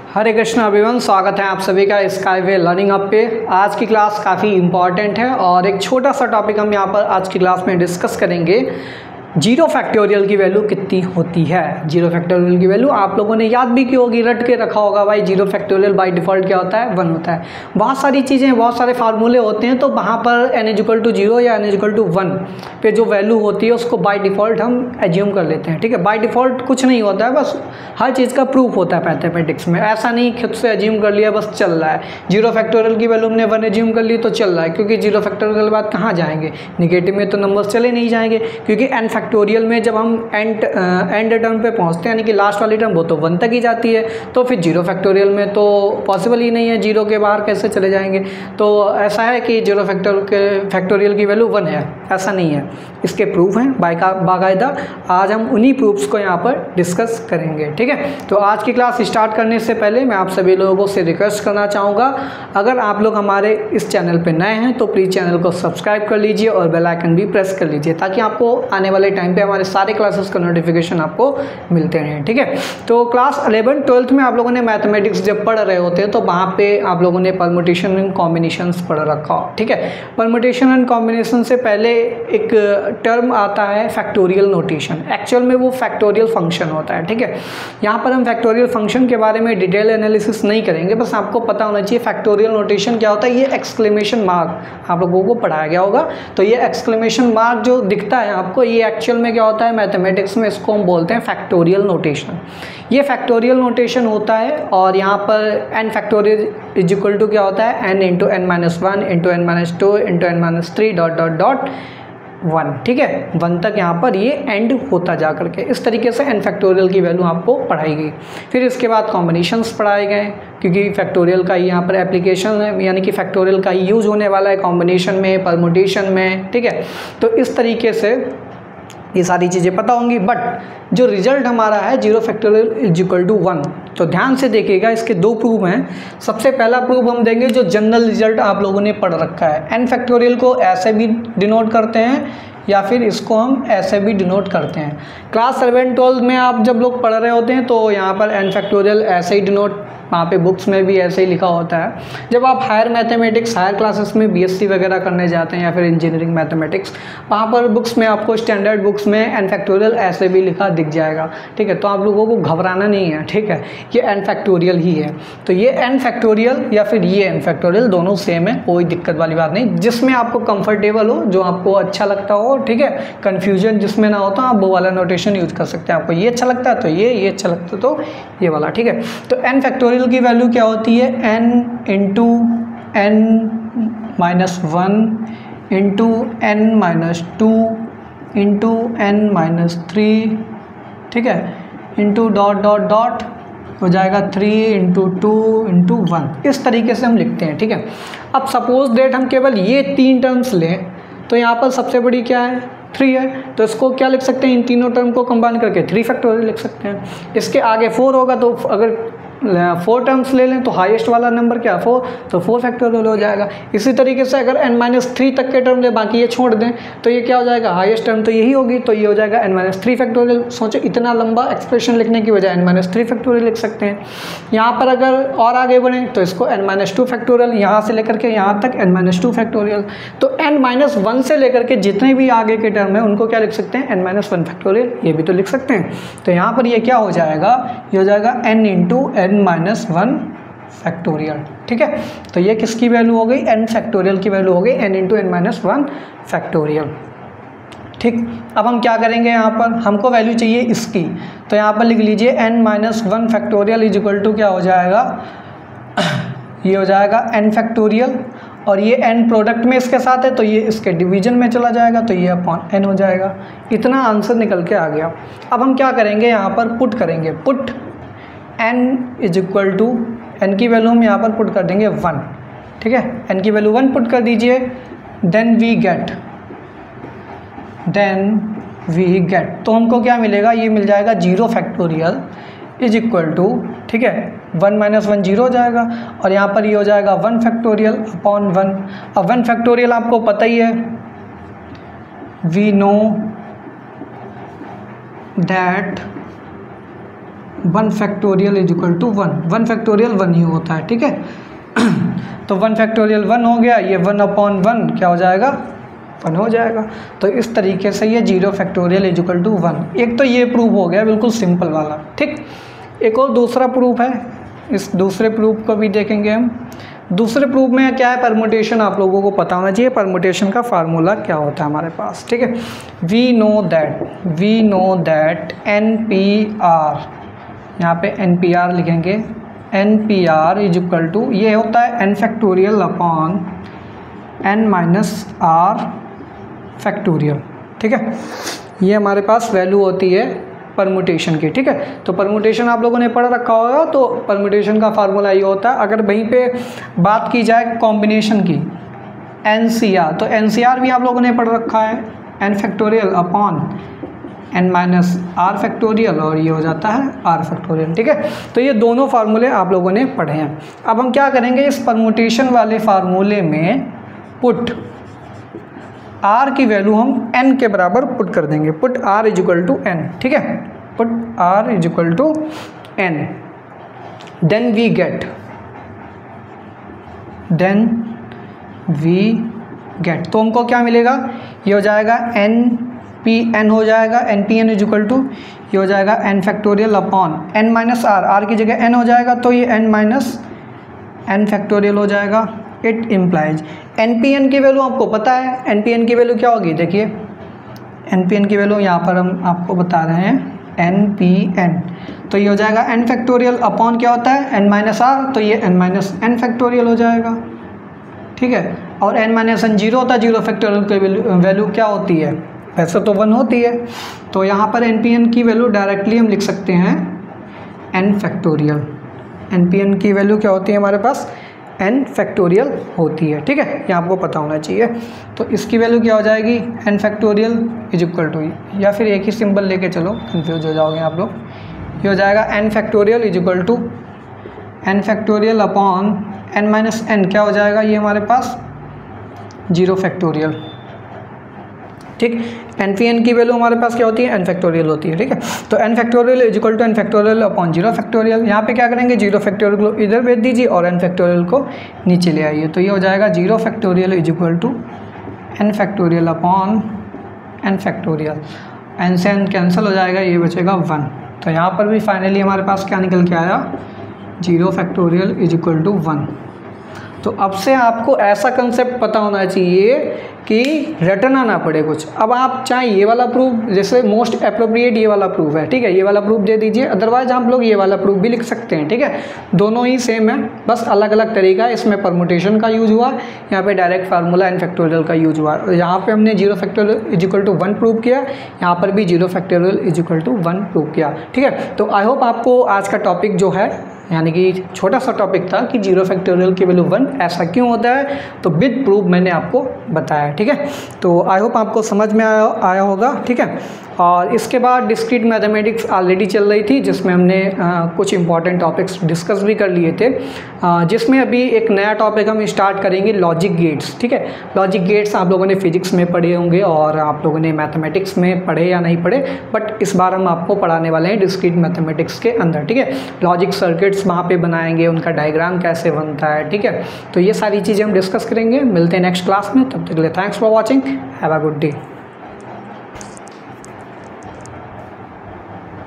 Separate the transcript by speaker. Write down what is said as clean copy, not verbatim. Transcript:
Speaker 1: हरे Krishna everyone, स्वागत है आप सभी का स्काईवे लर्निंग हब पे। आज की क्लास काफ़ी इंपॉर्टेंट है और एक छोटा सा टॉपिक हम यहाँ पर आज की क्लास में डिस्कस करेंगे। जीरो फैक्टोरियल की वैल्यू कितनी होती है। जीरो फैक्टोरियल की वैल्यू आप लोगों ने याद भी की होगी, रट के रखा होगा भाई। जीरो फैक्टोरियल बाय डिफ़ॉल्ट क्या होता है, 1 होता है। बहुत सारी चीज़ें, बहुत सारे फार्मूले होते हैं, तो वहाँ पर n=0 या n=1 पे जो वैल्यू होती है उसको बाय डिफ़ॉल्ट हम एज्यूम कर लेते हैं। ठीक है, बाय डिफ़ॉल्ट कुछ नहीं होता है, बस हर चीज़ का प्रूफ होता है मैथमेटिक्स में। ऐसा नहीं खुद से एज्यूम कर लिया बस चल रहा है। जीरो फैक्टोरियल की वैल्यू हमने 1 एज्यूम कर ली तो चल रहा है, क्योंकि जीरो फैक्टोरियल के बाद कहाँ जाएंगे, निगेटिव में तो नंबर्स चले नहीं जाएंगे। क्योंकि n फैक्टोरियल में जब हम एंड टर्म पे पहुंचते हैं, यानी कि लास्ट वाली टर्म, वो तो 1 तक ही जाती है, तो फिर जीरो फैक्टोरियल में तो पॉसिबल ही नहीं है, जीरो के बाहर कैसे चले जाएंगे। तो ऐसा है कि जीरो फैक्टोरियल की वैल्यू 1 है, ऐसा नहीं है। इसके प्रूफ हैं बाकायदा। आज हम उन्हीं प्रूफ्स को यहाँ पर डिस्कस करेंगे। ठीक है, तो आज की क्लास स्टार्ट करने से पहले मैं आप सभी लोगों से रिक्वेस्ट करना चाहूँगा, अगर आप लोग हमारे इस चैनल पर नए हैं तो प्लीज़ चैनल को सब्सक्राइब कर लीजिए और बेल आइकन भी प्रेस कर लीजिए, ताकि आपको आने वाले टाइम पे हमारे सारे क्लासेस का नोटिफिकेशन आपको मिलते रहें। ठीक है, तो क्लास 11 12th में आप लोगों ने मैथमेटिक्स जब पढ़ रहे होते हैं तो वहाँ पे आप लोगों ने परमुटेशन एंड कॉम्बिनेशंस पढ़ रखा हो। ठीक है, परमुटेशन एंड कॉम्बिनेशन से पहले एक टर्म आता है फैक्टोरियल नोटेशन। एक्चुअल में वो फैक्टोरियल फंक्शन होता है। ठीक है, यहाँ पर हम फैक्टोरियल फंक्शन के बारे में डिटेल एनालिसिस नहीं करेंगे, बस आपको पता होना चाहिए फैक्टोरियल नोटेशन क्या होता है। ये एक्सक्लेमेशन मार्क आप लोगों को पढ़ाया गया होगा, तो ये एक्सक्लेमेशन मार्क जो दिखता है आपको, ये एक्चुअल में क्या होता है मैथमेटिक्स में, इसको हम बोलते हैं फैक्टोरियल नोटेशन। ये फैक्टोरियल नोटेशन होता है और यहाँ पर n factorial is equal to क्या होता है, n into n-1 into n-2 into n-3 dot dot dot 1। ठीक है, 1 तक यहाँ पर ये एंड होता जा करके। इस तरीके से n फैक्टोरियल की वैल्यू आपको पढ़ाई गई। फिर इसके बाद कॉम्बिनेशंस पढ़ाए गए, क्योंकि फैक्टोरियल का यहाँ पर एप्लीकेशन है, यानी कि फैक्टोरियल का यूज़ होने वाला है कॉम्बिनेशन में, परमुटेशन में। ठीक है, तो इस तरीके से ये सारी चीज़ें पता होंगी। बट जो रिजल्ट हमारा है zero factorial is equal to 1, तो ध्यान से देखिएगा, इसके 2 प्रूफ हैं। सबसे पहला प्रूफ हम देंगे जो जनरल रिजल्ट आप लोगों ने पढ़ रखा है। n फैक्टोरियल को ऐसे भी डिनोट करते हैं या फिर इसको हम ऐसे भी डिनोट करते हैं। क्लास 11 12 में आप जब लोग पढ़ रहे होते हैं तो यहाँ पर n फैक्टोरियल ऐसे ही डिनोट, वहाँ पे बुक्स में भी ऐसे ही लिखा होता है। जब आप हायर मैथमेटिक्स, हायर क्लासेस में BSc वगैरह करने जाते हैं या फिर इंजीनियरिंग मैथमेटिक्स, वहाँ पर बुक्स में आपको स्टैंडर्ड बुक्स में n फैक्टोरियल ऐसे भी लिखा दिख जाएगा। ठीक है, तो आप लोगों को घबराना नहीं है। ठीक है, ये n फैक्टोरियल ही है। तो ये n फैक्टोरियल या फिर ये n फैक्टोरियल दोनों सेम है, कोई दिक्कत वाली बात नहीं। जिसमें आपको कंफर्टेबल हो, जो आपको अच्छा लगता हो, ठीक है, कन्फ्यूजन जिसमें ना हो, तो आप वो वाला नोटेशन यूज कर सकते हैं। आपको ये अच्छा लगता है तो ये अच्छा लगता है तो ये वाला। ठीक है, तो n फैक्टोरियल की वैल्यू क्या होती है, n into n-1 into n-2 into n-3, ठीक है, इंटू डॉट डॉट डॉट हो जाएगा 3 इंटू 2 इंटू 1। इस तरीके से हम लिखते हैं। ठीक है, अब सपोज डेट हम केवल ये 3 टर्म्स लें तो यहाँ पर सबसे बड़ी क्या है, 3 है, तो इसको क्या लिख सकते हैं, इन तीनों टर्म को कंबाइन करके 3 फैक्टोरियल लिख सकते हैं। इसके आगे 4 होगा, तो अगर 4 टर्म्स ले लें तो हाईएस्ट वाला नंबर क्या, 4, तो 4 फैक्टोरियल हो जाएगा। इसी तरीके से अगर n-3 तक के टर्म ले, बाकी ये छोड़ दें, तो ये क्या हो जाएगा, हाईएस्ट टर्म तो यही होगी, तो ये हो जाएगा n-3 फैक्टोरियल। सोचो, इतना लंबा एक्सप्रेशन लिखने की बजाय n-3 फैक्टोरियल लिख सकते हैं। यहाँ पर अगर और आगे बढ़ें तो इसको n-2 फैक्टोरियल, यहाँ से लेकर के यहाँ तक n-2 फैक्टोरियल। तो n-1 से लेकर के जितने भी आगे के टर्म है उनको क्या लिख सकते हैं, n-1 फैक्टोरियल, ये भी तो लिख सकते हैं। तो यहाँ पर ये क्या हो जाएगा, ये हो जाएगा n इंटू n-1 फैक्टोरियल। ठीक है, तो ये किसकी वैल्यू हो गई, n फैक्टोरियल की वैल्यू हो गई n इंटू n-1 फैक्टोरियल। ठीक, अब हम क्या करेंगे, यहाँ पर हमको वैल्यू चाहिए इसकी, तो यहाँ पर लिख लीजिए n-1 factorial is equal to क्या हो जाएगा, ये हो जाएगा n फैक्टोरियल, और ये n प्रोडक्ट में इसके साथ है तो ये इसके डिवीजन में चला जाएगा, तो ये अपॉन n हो जाएगा। इतना आंसर निकल के आ गया। अब हम क्या करेंगे, यहाँ पर पुट करेंगे, put n is equal to, n की वैल्यू हम यहाँ पर पुट कर देंगे 1। ठीक है, n की वैल्यू 1 पुट कर दीजिए, देन वी गेट, तो हमको क्या मिलेगा, ये मिल जाएगा zero factorial is equal to, ठीक है, 1 - 1 जीरो हो जाएगा, और यहाँ पर ये हो जाएगा 1 फैक्टोरियल अपॉन 1। अब 1 फैक्टोरियल आपको पता ही है, we know that 1 factorial is equal to 1 factorial 1 ही होता है, ठीक है। तो 1 फैक्टोरियल 1 हो गया, ये 1/1 क्या हो जाएगा, 1 हो जाएगा। तो इस तरीके से ये 0 फैक्टोरियल इज इक्वल टू 1। एक तो ये प्रूफ हो गया बिल्कुल सिंपल वाला, ठीक। एक और दूसरा प्रूफ है, इस दूसरे प्रूफ को भी देखेंगे हम। दूसरे प्रूफ में क्या है, परमुटेशन आप लोगों को पता होना चाहिए, परमुटेशन का फार्मूला क्या होता है हमारे पास, ठीक है। वी नो दैट NPR, यहाँ पे NPR लिखेंगे, NPR इज इक्वल टू, ये होता है n factorial upon n minus r factorial, ठीक है। ये हमारे पास वैल्यू होती है परमुटेशन की, ठीक है। तो परमुटेशन आप लोगों ने पढ़ रखा होगा, तो परमुटेशन का फार्मूला ये होता है। अगर वहीं पे बात की जाए कॉम्बिनेशन की, NCR, तो NCR भी आप लोगों ने पढ़ रखा है, n factorial upon n minus r factorial, और ये हो जाता है r फैक्टोरियल, ठीक है। तो ये दोनों फार्मूले आप लोगों ने पढ़े हैं। अब हम क्या करेंगे, इस परमुटेशन वाले फार्मूले में पुट r की वैल्यू हम n के बराबर पुट कर देंगे, put r is equal to n, ठीक है, put r is equal to n, then we get, तो हमको क्या मिलेगा, ये हो जाएगा NPN हो जाएगा, NPN इज इक्वल टू, ये हो जाएगा n factorial upon n minus r की जगह n हो जाएगा, तो ये n माइनस n फैक्टोरियल हो जाएगा। इट इम्प्लाइज NPN की वैल्यू आपको पता है, NPN की वैल्यू क्या होगी, देखिए NPN की वैल्यू यहाँ पर हम आपको बता रहे हैं, NPN, तो ये हो जाएगा n फैक्टोरियल अपॉन क्या होता है, n माइनस r, तो ये n माइनस n फैक्टोरियल हो जाएगा, ठीक है। और n माइनस n 0 होता है, 0 फैक्टोरियल की वैल्यू क्या होती है, वैसे तो 1 होती है। तो यहाँ पर NPN की वैल्यू डायरेक्टली हम लिख सकते हैं n फैक्टोरियल, NPN की वैल्यू क्या होती है हमारे पास, n फैक्टोरियल होती है, ठीक है, ये आपको पता होना चाहिए। तो इसकी वैल्यू क्या हो जाएगी, n factorial is equal to, या फिर एक ही सिंबल लेके चलो, कंफ्यूज हो जाओगे आप लोग, ये हो जाएगा n factorial is equal to n factorial upon n minus n, क्या हो जाएगा ये हमारे पास 0 फैक्टोरियल, ठीक। NPN की वैल्यू हमारे पास क्या होती है, n फैक्टोरियल होती है, ठीक है। तो n factorial is equal to n factorial upon 0 factorial, यहाँ पे क्या करेंगे, 0 फैक्टोरियल को इधर भेज दीजिए और n फैक्टोरियल को नीचे ले आइए, तो ये हो जाएगा 0 factorial is equal to n factorial upon n factorial, n से n कैंसिल हो जाएगा, ये बचेगा 1। तो यहाँ पर भी फाइनली हमारे पास क्या निकल के आया, 0 फैक्टोरियल इज इक्वल टू 1। तो अब से आपको ऐसा कंसेप्ट पता होना चाहिए कि रटना ना पड़े कुछ। अब आप चाहे ये वाला प्रूफ, जैसे मोस्ट अप्रोप्रिएट ये वाला प्रूफ है, ठीक है, ये वाला प्रूफ दे दीजिए, अदरवाइज आप लोग ये वाला प्रूफ भी लिख सकते हैं, ठीक है। दोनों ही सेम है, बस अलग अलग तरीका है। इसमें परमुटेशन का यूज हुआ, यहाँ पे डायरेक्ट फार्मूला n फैक्टोरियल का यूज हुआ। यहाँ पे हमने 0 factorial is equal to 1 prove किया, यहाँ पर भी 0 factorial is equal to 1 prove किया, ठीक है। तो आई होप आपको आज का टॉपिक जो है, यानी कि छोटा सा टॉपिक था कि 0 फैक्टोरियल की वैल्यू 1 ऐसा क्यों होता है, तो विद प्रूफ मैंने आपको बताया, ठीक है। तो आई होप आपको समझ में आया होगा, ठीक है। और इसके बाद डिस्क्रीट मैथमेटिक्स ऑलरेडी चल रही थी, जिसमें हमने कुछ इंपॉर्टेंट टॉपिक्स डिस्कस भी कर लिए थे, जिसमें अभी एक नया टॉपिक हम स्टार्ट करेंगे, लॉजिक गेट्स, ठीक है। लॉजिक गेट्स आप लोगों ने फिजिक्स में पढ़े होंगे और आप लोगों ने मैथमेटिक्स में पढ़े या नहीं पढ़े, बट इस बार हम आपको पढ़ाने वाले हैं डिस्क्रीट मैथमेटिक्स के अंदर, ठीक है। लॉजिक सर्किट्स वहाँ पे बनाएंगे, उनका डायग्राम कैसे बनता है, ठीक है। तो ये सारी चीज़ें हम डिस्कस करेंगे। मिलते हैं नेक्स्ट क्लास में, तब तक के लिए thanks for watching, have a good day.